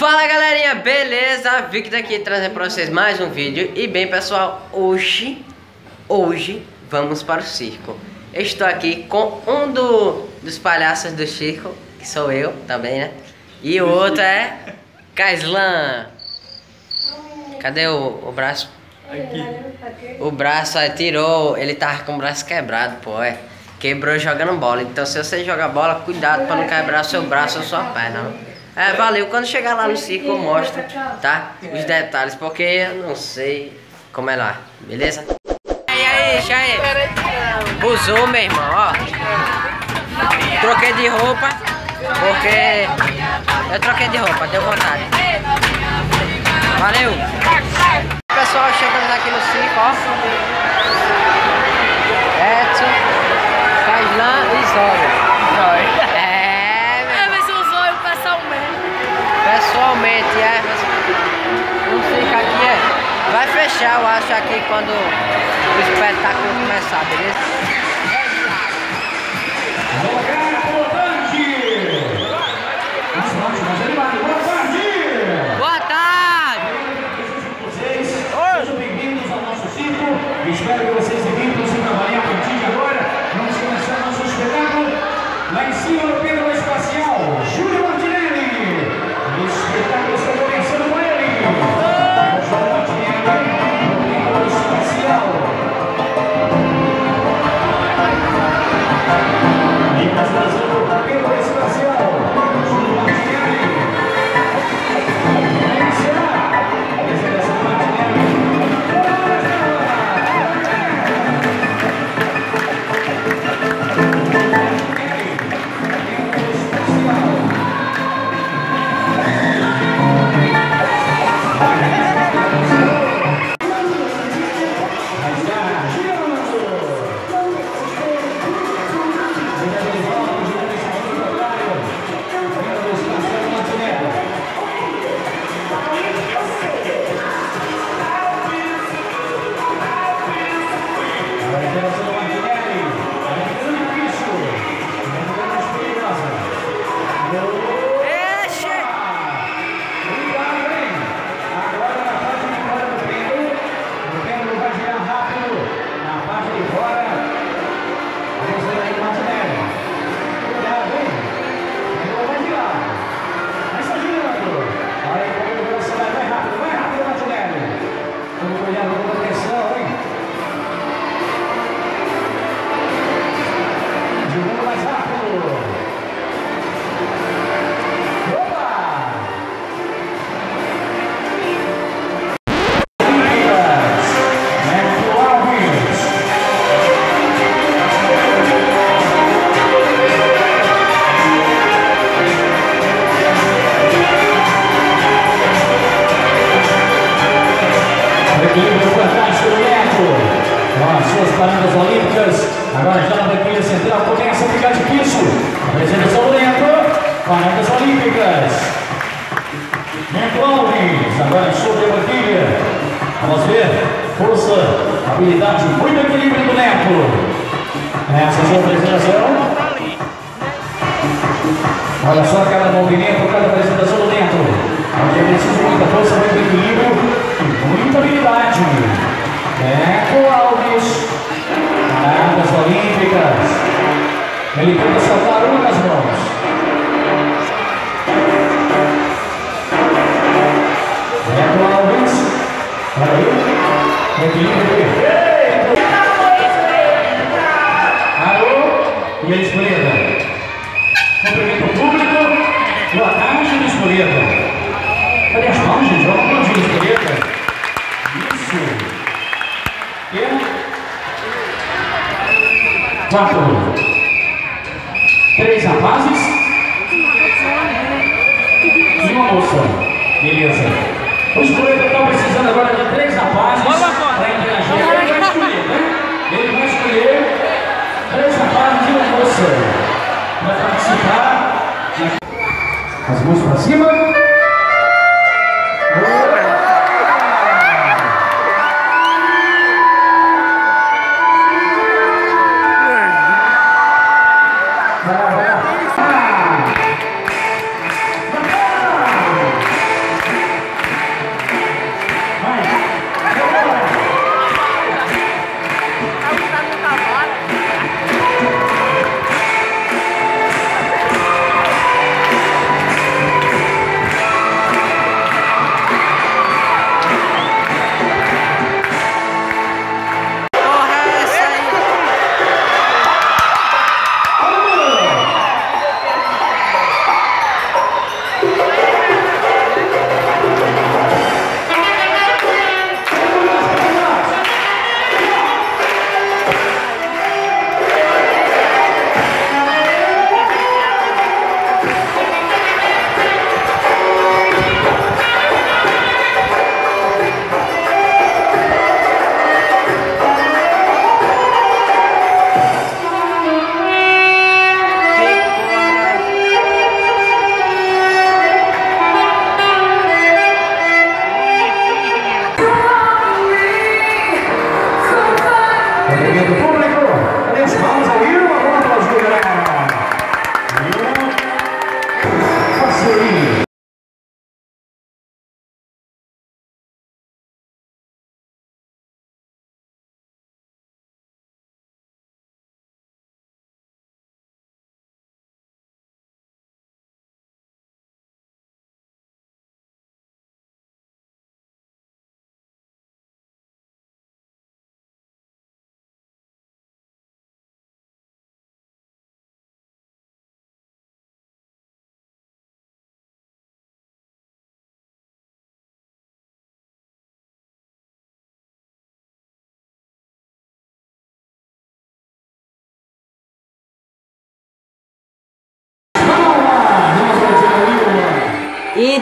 Fala galerinha, beleza? Victor aqui trazendo pra vocês mais um vídeo. E bem pessoal, hoje vamos para o circo. Eu estou aqui com um dos palhaços do circo, que sou eu também, né? E o outro é Kaislan. Cadê o braço? Aqui. O braço tirou, ele tava com o braço quebrado, pô, quebrou jogando bola. Então se você jogar bola, cuidado pra não quebrar seu braço ou sua perna. Valeu, quando chegar lá no circo eu mostro, tá? Os detalhes, porque eu não sei como é lá, beleza? E aí, Xaê? Buzou, meu irmão, ó. Troquei de roupa, porque eu troquei de roupa, deu vontade. Valeu! Pessoal, chegamos aqui no circo, ó. Edson, Kaislan e Zóio. Mas o Zóio pessoalmente, não sei o que aqui vai fechar, eu acho, aqui quando o espetáculo começar, beleza? Boa tarde! Sejam bem-vindos ao nosso circo. Espero que vocês se divirtam a trabalhar a partir de agora. Vamos começar nosso espetáculo. Lá em cima no Pedro Espacial, Júlio Martinelli. O espetáculo está começando com ele. Júlio Martinelli, no Pedro Espacial. E nós trazendo o Pedro Espacial, Júlio Martinelli. Vai iniciar a apresentação do Martinelli. Paradas olímpicas, agora já na banquilha central começa a ficar difícil. Apresentação dentro, paradas olímpicas. Neto Alves, agora sobre a banquilha. Vamos ver, força, habilidade, muito equilíbrio do Neto. Essa é a sua apresentação. Olha só cada movimento, cada apresentação do Neto. Aqui é preciso muita força, muito equilíbrio e muita habilidade. Neto Alves. Paradas olímpicas. Ele tenta soltar uma das mãos. Neto Alves. Olha aí. Equilíbrio perfeito. Alô. E a Escolhida. Cumprimento o público. Boa tarde, Escolhida. Cadê as mãos, gente? Vamos lá, Escolhida. Isso. 4, 3 rapazes e uma moça. Beleza. O escolhido está precisando agora de 3 rapazes para interagir. Ele vai escolher, né? Ele vai escolher 3 rapazes e uma moça para participar. As mãos para cima.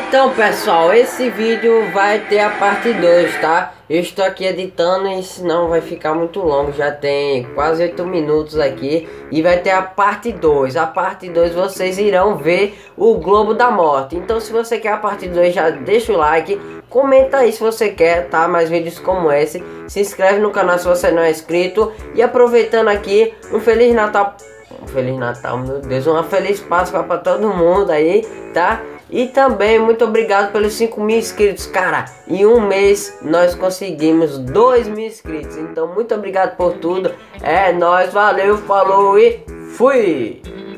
Então pessoal, esse vídeo vai ter a parte 2, tá? Eu estou aqui editando e senão vai ficar muito longo. Já tem quase 8 minutos aqui. E vai ter a parte 2. A parte 2 vocês irão ver o Globo da Morte. Então se você quer a parte 2, já deixa o like. Comenta aí se você quer, tá? Mais vídeos como esse. Se inscreve no canal se você não é inscrito. E aproveitando aqui, um Feliz Natal. Um Feliz Natal, meu Deus. Uma Feliz Páscoa para todo mundo aí, tá? E também muito obrigado pelos 5.000 inscritos, cara. Em um mês nós conseguimos 2.000 inscritos. Então muito obrigado por tudo. É nóis, valeu, falou e fui!